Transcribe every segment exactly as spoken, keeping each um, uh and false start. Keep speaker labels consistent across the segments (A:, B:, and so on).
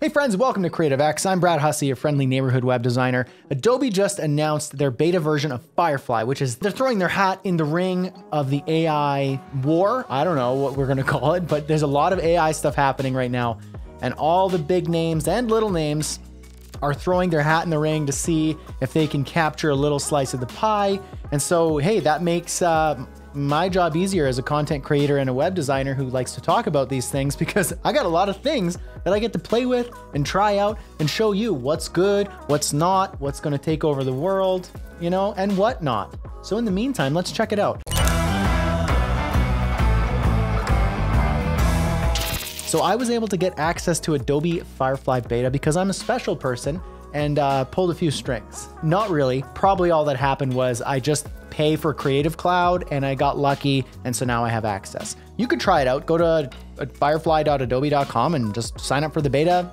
A: Hey friends, welcome to Creative X. I'm Brad Hussey, your friendly neighborhood web designer. Adobe just announced their beta version of Firefly, which is they're throwing their hat in the ring of the A I war. I don't know what we're gonna call it, but there's a lot of A I stuff happening right now. And all the big names and little names are throwing their hat in the ring to see if they can capture a little slice of the pie. And so, hey, that makes uh, my job easier as a content creator and a web designer who likes to talk about these things, because I got a lot of things that I get to play with and try out and show you what's good, what's not, what's gonna take over the world, you know, and what not. So in the meantime, let's check it out. So I was able to get access to Adobe Firefly beta because I'm a special person and uh, pulled a few strings. Not really. Probably all that happened was I just pay for Creative Cloud and I got lucky, and so now I have access. You could try it out. Go to firefly dot adobe dot com and just sign up for the beta,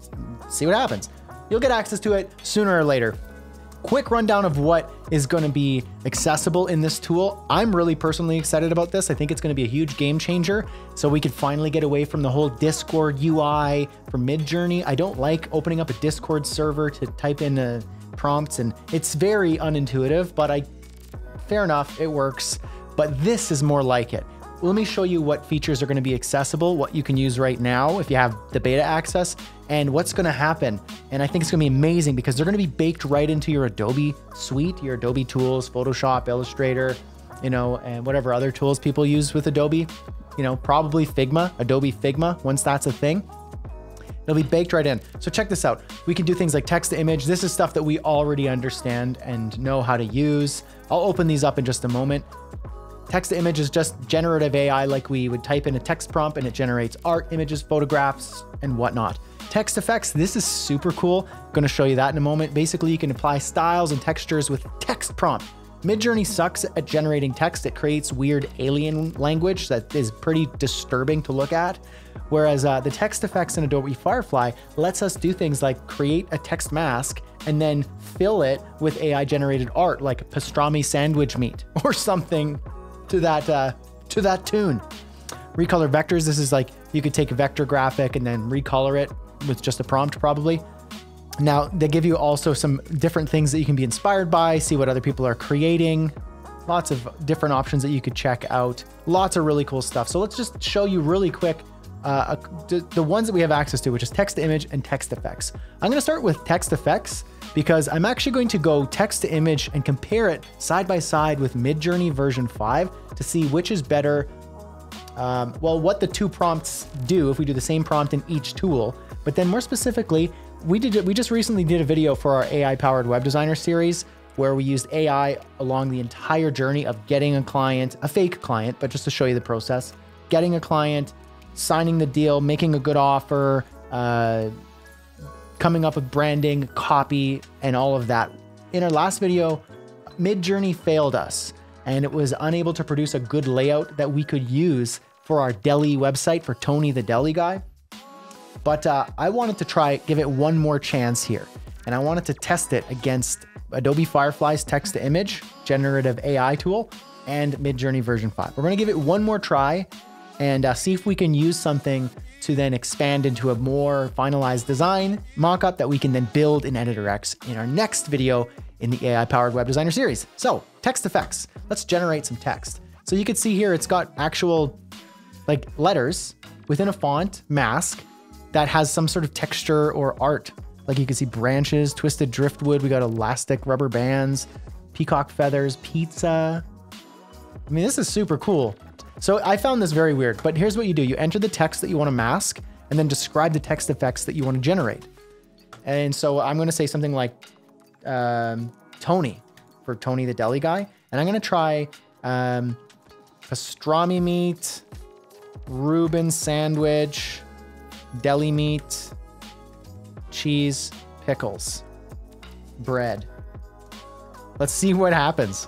A: see what happens. You'll get access to it sooner or later. Quick rundown of what is going to be accessible in this tool. I'm really personally excited about this. I think it's going to be a huge game changer. So we could finally get away from the whole Discord U I for Midjourney. I don't like opening up a Discord server to type in uh, prompts, and it's very unintuitive, but I, fair enough, it works. But this is more like it. Let me show you what features are going to be accessible, what you can use right now if you have the beta access, and what's going to happen. And I think it's going to be amazing because they're going to be baked right into your Adobe suite, your Adobe tools, Photoshop, Illustrator, you know, and whatever other tools people use with Adobe, you know, probably Figma, Adobe Figma, once that's a thing. It'll be baked right in. So check this out. We can do things like text to image. This is stuff that we already understand and know how to use. I'll open these up in just a moment. Text to image is just generative A I, like we would type in a text prompt and it generates art, images, photographs, and whatnot. Text effects, this is super cool. I'm gonna show you that in a moment. Basically, you can apply styles and textures with text prompt. Midjourney sucks at generating text. It creates weird alien language that is pretty disturbing to look at. Whereas uh, the text effects in Adobe Firefly lets us do things like create a text mask and then fill it with A I generated art like pastrami sandwich meat or something to that uh, to that tune. Recolor vectors, this is like, you could take a vector graphic and then recolor it with just a prompt probably. Now, they give you also some different things that you can be inspired by, see what other people are creating. Lots of different options that you could check out. Lots of really cool stuff. So let's just show you really quick uh, the, the ones that we have access to, which is text to image and text effects. I'm gonna start with text effects because I'm actually going to go text to image and compare it side by side with Midjourney version five to see which is better. Um, well, what the two prompts do if we do the same prompt in each tool, but then more specifically, we did we just recently did a video for our A I-powered web designer series where we used A I along the entire journey of getting a client, a fake client, but just to show you the process, getting a client, signing the deal, making a good offer, uh, coming up with branding, copy, and all of that. In our last video, Midjourney failed us, and it was unable to produce a good layout that we could use for our deli website for Tony the Deli Guy. But uh, I wanted to try, give it one more chance here. And I wanted to test it against Adobe Firefly's text to image generative A I tool and Midjourney version five. We're gonna give it one more try and uh, see if we can use something to then expand into a more finalized design mockup that we can then build in Editor X in our next video in the A I-powered web designer series. So text effects, let's generate some text. So you can see here, it's got actual like letters within a font mask that has some sort of texture or art. Like you can see branches, twisted driftwood. We got elastic rubber bands, peacock feathers, pizza. I mean, this is super cool. So I found this very weird, but here's what you do. You enter the text that you want to mask and then describe the text effects that you want to generate. And so I'm going to say something like um, Tony for Tony the Deli Guy. And I'm going to try um, pastrami meat, Reuben sandwich, deli meat, cheese, pickles, bread. Let's see what happens.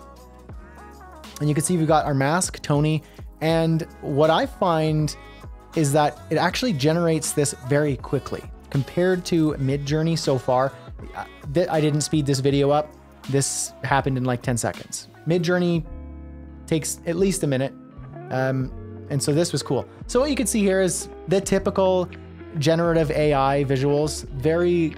A: And you can see we've got our mask, Tony. And what I find is that it actually generates this very quickly compared to Midjourney so far. I didn't speed this video up. This happened in like ten seconds. Midjourney takes at least a minute. Um, and so this was cool. So what you can see here is the typical generative A I visuals, very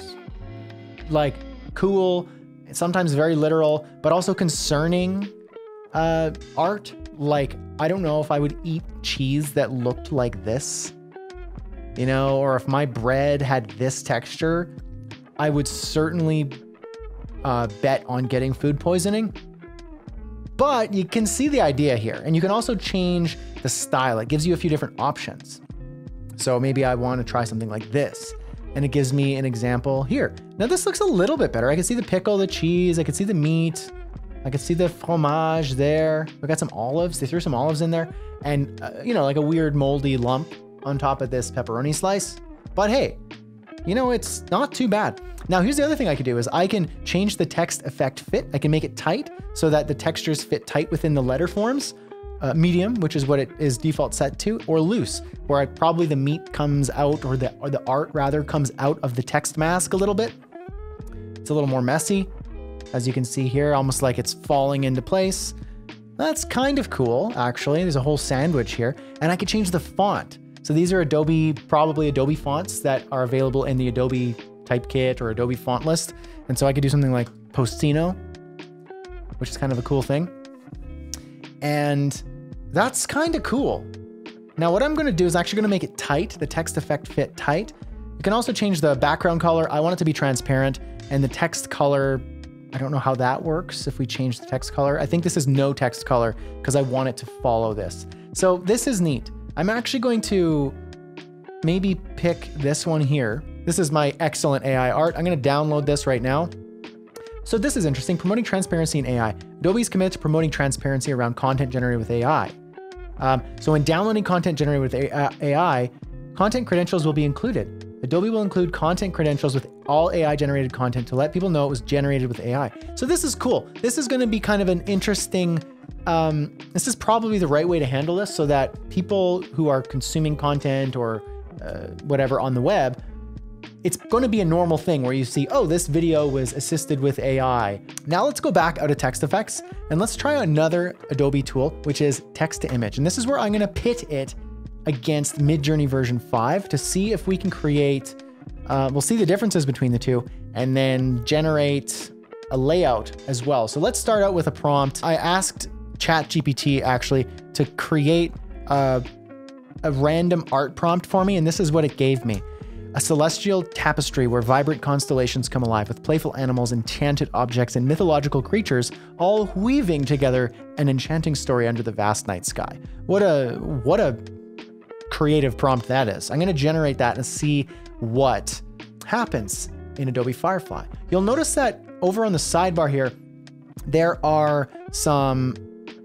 A: like cool, sometimes very literal, but also concerning uh, art. Like, I don't know if I would eat cheese that looked like this, you know, or if my bread had this texture, I would certainly uh, bet on getting food poisoning. But you can see the idea here, and you can also change the style. It gives you a few different options. So maybe I want to try something like this, and it gives me an example here. Now this looks a little bit better. I can see the pickle, the cheese, I can see the meat, I can see the fromage there. We got some olives. They threw some olives in there, and uh, you know, like a weird moldy lump on top of this pepperoni slice. But hey, you know, it's not too bad. Now here's the other thing I could do is I can change the text effect fit. I can make it tight so that the textures fit tight within the letter forms. Uh, medium, which is what it is default set to, or loose, where I, probably the meat comes out, or the, or the art rather comes out of the text mask a little bit. It's a little more messy, as you can see here, almost like it's falling into place. That's kind of cool, actually. There's a whole sandwich here, and I could change the font. So these are Adobe, probably Adobe fonts that are available in the Adobe Typekit or Adobe font list. And so I could do something like Postino, which is kind of a cool thing. And that's kind of cool. Now what I'm gonna do is actually gonna make it tight, the text effect fit tight. You can also change the background color. I want it to be transparent, and the text color, I don't know how that works if we change the text color. I think this is no text color because I want it to follow this. So this is neat. I'm actually going to maybe pick this one here. This is my excellent A I art. I'm gonna download this right now. So this is interesting, promoting transparency in A I. Adobe is committed to promoting transparency around content generated with A I. Um, so when downloading content generated with A I, content credentials will be included. Adobe will include content credentials with all A I generated content to let people know it was generated with A I. So this is cool. This is gonna be kind of an interesting, um, this is probably the right way to handle this so that people who are consuming content or uh, whatever on the web, it's going to be a normal thing where you see, oh, this video was assisted with A I. Now let's go back out of text effects and let's try another Adobe tool, which is text to image. And this is where I'm going to pit it against Midjourney version five to see if we can create, uh, we'll see the differences between the two and then generate a layout as well. So let's start out with a prompt. I asked ChatGPT actually to create a, a random art prompt for me, and this is what it gave me. A celestial tapestry where vibrant constellations come alive with playful animals, enchanted objects, and mythological creatures, all weaving together an enchanting story under the vast night sky. What a, what a creative prompt that is. I'm gonna generate that and see what happens in Adobe Firefly. You'll notice that over on the sidebar here, there are some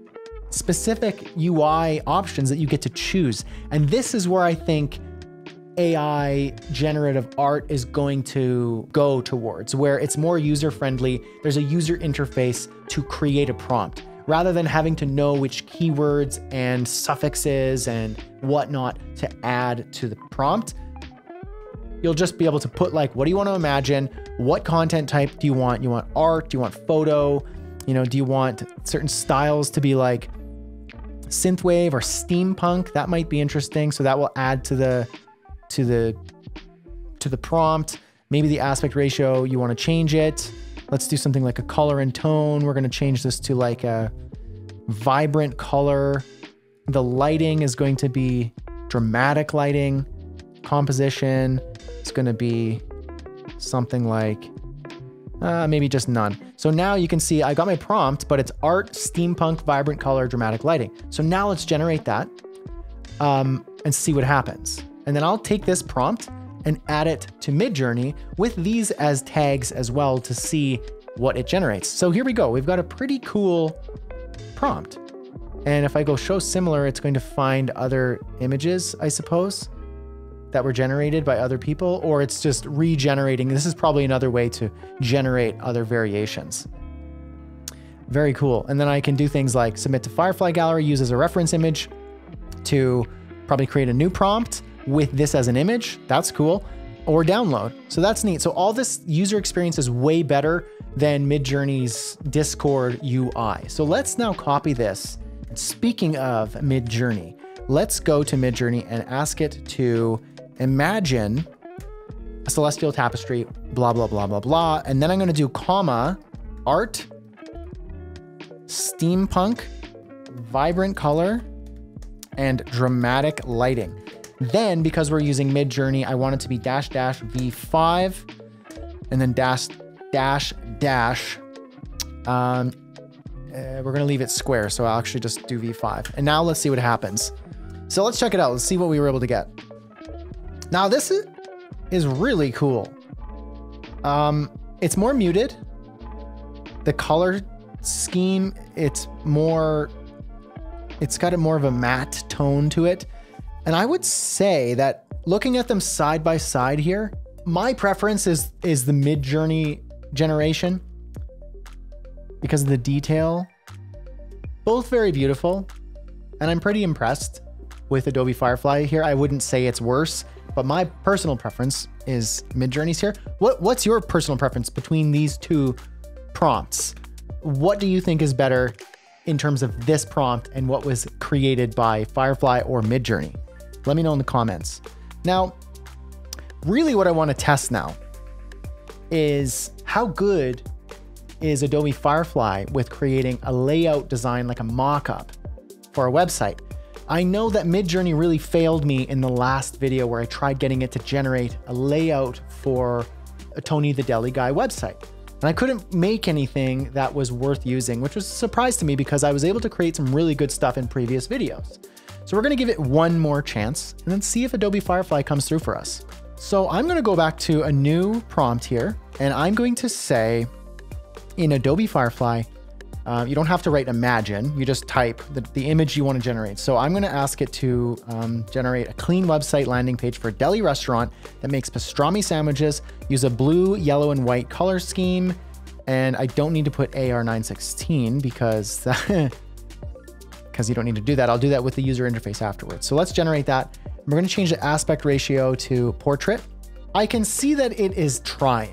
A: specific U I options that you get to choose. And this is where I think A I generative art is going to go towards, where it's more user-friendly. There's a user interface to create a prompt rather than having to know which keywords and suffixes and whatnot to add to the prompt. You'll just be able to put like, what do you want to imagine? What content type do you want? You want art? Do you want photo? You know, do you want certain styles to be like synthwave or steampunk? That might be interesting. So that will add to the to the to the prompt. Maybe the aspect ratio, you want to change it. Let's do something like a color and tone. We're going to change this to like a vibrant color. The lighting is going to be dramatic lighting. Composition, it's going to be something like uh, maybe just none. So now you can see I got my prompt, but it's art, steampunk, vibrant color, dramatic lighting. So now let's generate that um, and see what happens. And then I'll take this prompt and add it to Midjourney with these as tags as well to see what it generates. So here we go. We've got a pretty cool prompt. And if I go show similar, it's going to find other images, I suppose, that were generated by other people, or it's just regenerating. This is probably another way to generate other variations. Very cool. And then I can do things like submit to Firefly Gallery, use as a reference image to probably create a new prompt with this as an image. That's cool. Or download. So that's neat. So all this user experience is way better than Midjourney's Discord U I. So let's now copy this. And speaking of Midjourney, let's go to Midjourney and ask it to imagine a celestial tapestry, blah, blah, blah, blah, blah. And then I'm going to do comma, art, steampunk, vibrant color, and dramatic lighting. Then, because we're using Midjourney, I want it to be dash dash V five and then dash dash dash. Um, uh, we're gonna leave it square, so I'll actually just do V five. And now let's see what happens. So let's check it out. Let's see what we were able to get. Now this is, is really cool. Um, it's more muted. The color scheme, it's more, it's got a more of a matte tone to it. And I would say that looking at them side by side here, my preference is, is the Midjourney generation because of the detail. Both very beautiful. And I'm pretty impressed with Adobe Firefly here. I wouldn't say it's worse, but my personal preference is Midjourney's here. What, what's your personal preference between these two prompts? What do you think is better in terms of this prompt and what was created by Firefly or Midjourney? Let me know in the comments. Now, really what I want to test now is how good is Adobe Firefly with creating a layout design like a mock-up for a website. I know that Midjourney really failed me in the last video where I tried getting it to generate a layout for a Tony the Deli Guy website. And I couldn't make anything that was worth using, which was a surprise to me because I was able to create some really good stuff in previous videos. So we're gonna give it one more chance and then see if Adobe Firefly comes through for us. So I'm gonna go back to a new prompt here and I'm going to say in Adobe Firefly, uh, you don't have to write imagine, you just type the, the image you wanna generate. So I'm gonna ask it to um, generate a clean website landing page for a deli restaurant that makes pastrami sandwiches, use a blue, yellow, and white color scheme. And I don't need to put A R nine sixteen because because you don't need to do that. I'll do that with the user interface afterwards. So let's generate that. We're going to change the aspect ratio to portrait. I can see that it is trying,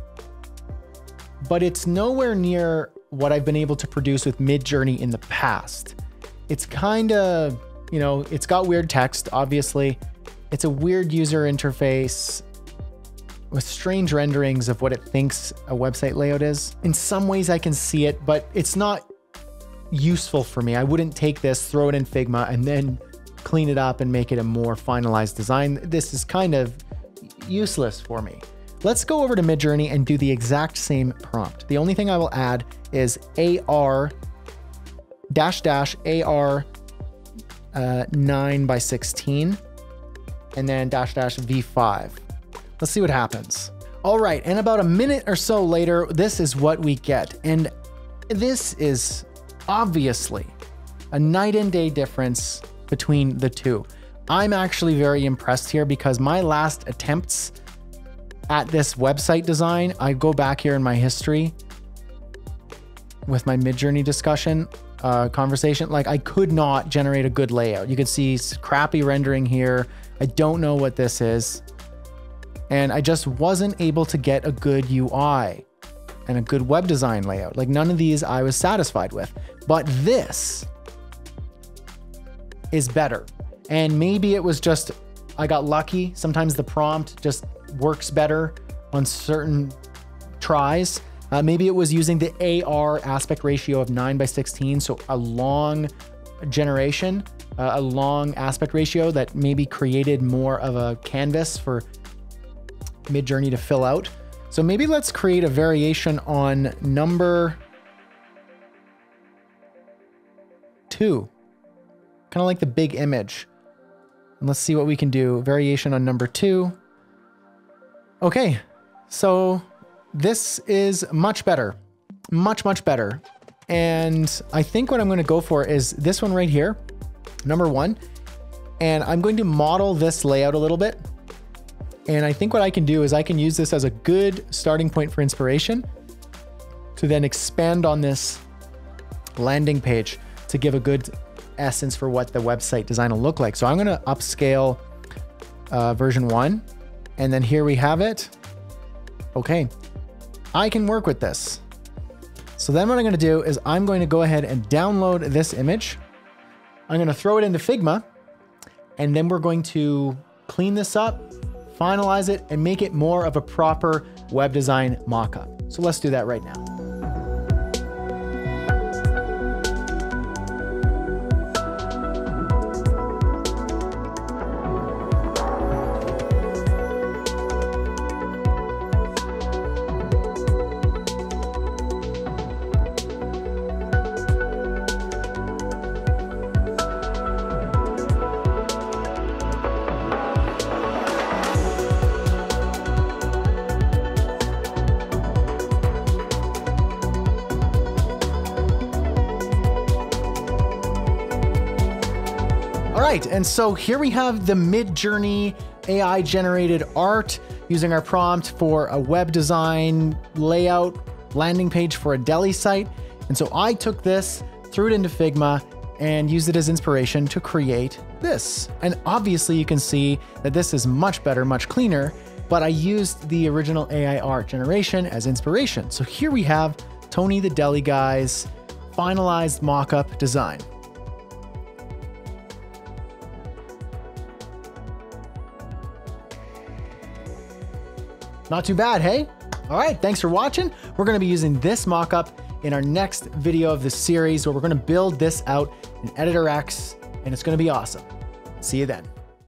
A: but it's nowhere near what I've been able to produce with Midjourney in the past. It's kind of, you know, it's got weird text, obviously. It's a weird user interface with strange renderings of what it thinks a website layout is. In some ways I can see it, but it's not useful for me. I wouldn't take this, throw it in Figma, and then clean it up and make it a more finalized design. This is kind of useless for me. Let's go over to Midjourney and do the exact same prompt. The only thing I will add is A R dash dash A R uh, nine by sixteen and then dash dash V five. Let's see what happens. All right, and about a minute or so later, this is what we get. And this is obviously a night and day difference between the two. I'm actually very impressed here because my last attempts at this website design, I go back here in my history with my Midjourney discussion, uh, conversation, like I could not generate a good layout. You could see crappy rendering here. I don't know what this is. And I just wasn't able to get a good U I and a good web design layout. Like none of these I was satisfied with, but this is better. And maybe it was just, I got lucky. Sometimes the prompt just works better on certain tries. Uh, maybe it was using the A R aspect ratio of nine by sixteen. So a long generation, uh, a long aspect ratio that maybe created more of a canvas for Midjourney to fill out. So maybe let's create a variation on number two, kind of like the big image. And let's see what we can do. Variation on number two. Okay, so this is much better, much, much better. And I think what I'm going to go for is this one right here, number one. And I'm going to model this layout a little bit. And I think what I can do is I can use this as a good starting point for inspiration to then expand on this landing page to give a good essence for what the website design will look like. So I'm going to upscale uh, version one, and then here we have it. Okay, I can work with this. So then what I'm going to do is I'm going to go ahead and download this image. I'm going to throw it into Figma, and then we're going to clean this up, finalize it, and make it more of a proper web design mockup. So let's do that right now. All right, and so here we have the Midjourney A I generated art using our prompt for a web design layout landing page for a deli site. And so I took this, threw it into Figma, and used it as inspiration to create this. And obviously you can see that this is much better, much cleaner, but I used the original A I art generation as inspiration. So here we have Tony the Deli Guy's finalized mockup design. Not too bad, hey? All right, thanks for watching. We're gonna be using this mockup in our next video of this series where we're gonna build this out in Editor X, and it's gonna be awesome. See you then.